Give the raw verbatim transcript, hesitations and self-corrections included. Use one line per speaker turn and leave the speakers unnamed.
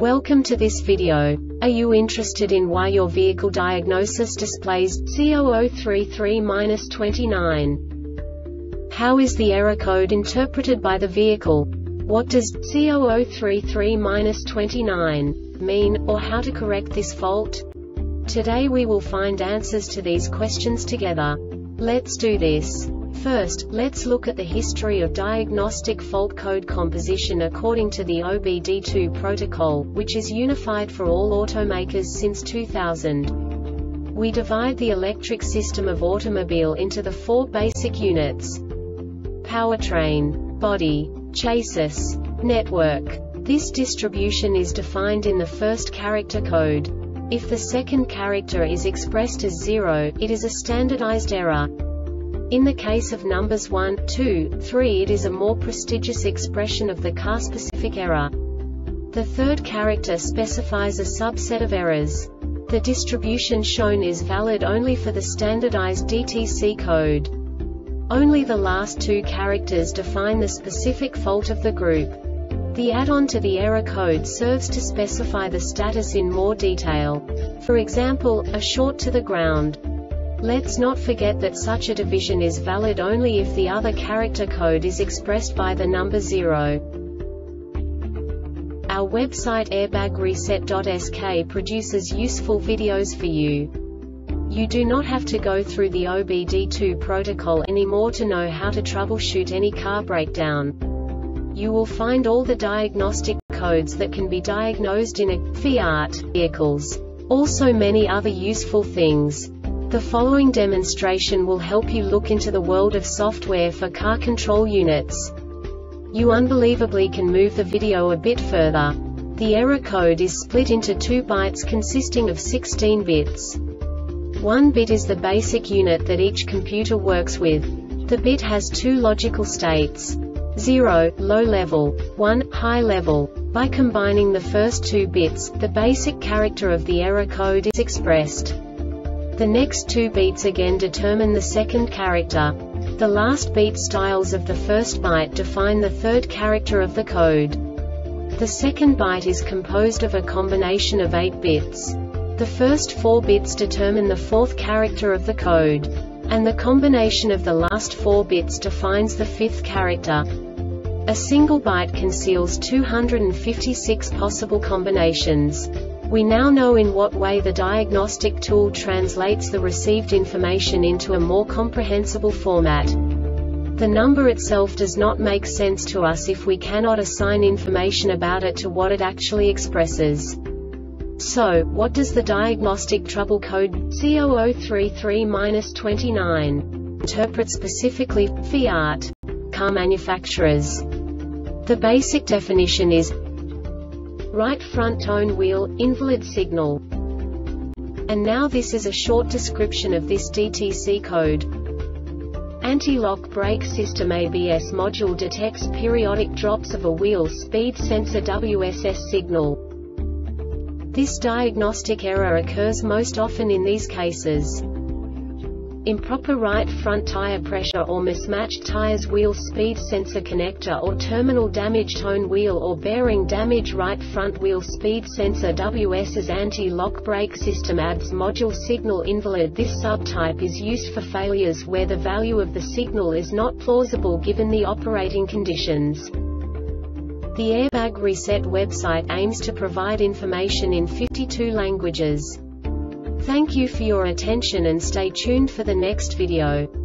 Welcome to this video. Are you interested in why your vehicle diagnosis displays C zero zero three three dash twenty-nine? How is the error code interpreted by the vehicle? What does C zero zero three three dash twenty-nine mean, or how to correct this fault? Today we will find answers to these questions together. Let's do this. First, let's look at the history of diagnostic fault code composition according to the O B D two protocol, which is unified for all automakers since two thousand. We divide the electric system of automobile into the four basic units: powertrain, body, chassis, network. This distribution is defined in the first character code. If the second character is expressed as zero, it is a standardized error. In the case of numbers one, two, three, it is a more prestigious expression of the car-specific error. The third character specifies a subset of errors. The distribution shown is valid only for the standardized D T C code. Only the last two characters define the specific fault of the group. The add-on to the error code serves to specify the status in more detail. For example, a short to the ground. Let's not forget that such a division is valid only if the other character code is expressed by the number zero. Our website airbag reset dot S K produces useful videos for you. You do not have to go through the O B D two protocol anymore to know how to troubleshoot any car breakdown. You will find all the diagnostic codes that can be diagnosed in a Fiat vehicles. Also many other useful things. The following demonstration will help you look into the world of software for car control units. You unbelievably can move the video a bit further. The error code is split into two bytes consisting of sixteen bits. One bit is the basic unit that each computer works with. The bit has two logical states: zero, low level, one, high level. By combining the first two bits, the basic character of the error code is expressed. The next two beats again determine the second character. The last beat styles of the first byte define the third character of the code. The second byte is composed of a combination of eight bits. The first four bits determine the fourth character of the code. And the combination of the last four bits defines the fifth character. A single byte conceals two hundred fifty-six possible combinations. We now know in what way the diagnostic tool translates the received information into a more comprehensible format. The number itself does not make sense to us if we cannot assign information about it to what it actually expresses. So, what does the diagnostic trouble code C zero zero three three dash twenty-nine interpret specifically for Fiat car manufacturers? The basic definition is right front tone wheel, invalid signal. And now this is a short description of this D T C code. Anti-lock brake system A B S module detects periodic drops of a wheel speed sensor W S S signal. This diagnostic error occurs most often in these cases: improper right front tire pressure or mismatched tires, wheel speed sensor connector or terminal damage, tone wheel or bearing damage, right front wheel speed sensor W S S anti-lock brake system A B S module signal invalid. This subtype is used for failures where the value of the signal is not plausible given the operating conditions. The Airbag Reset website aims to provide information in fifty-two languages. Thank you for your attention and stay tuned for the next video.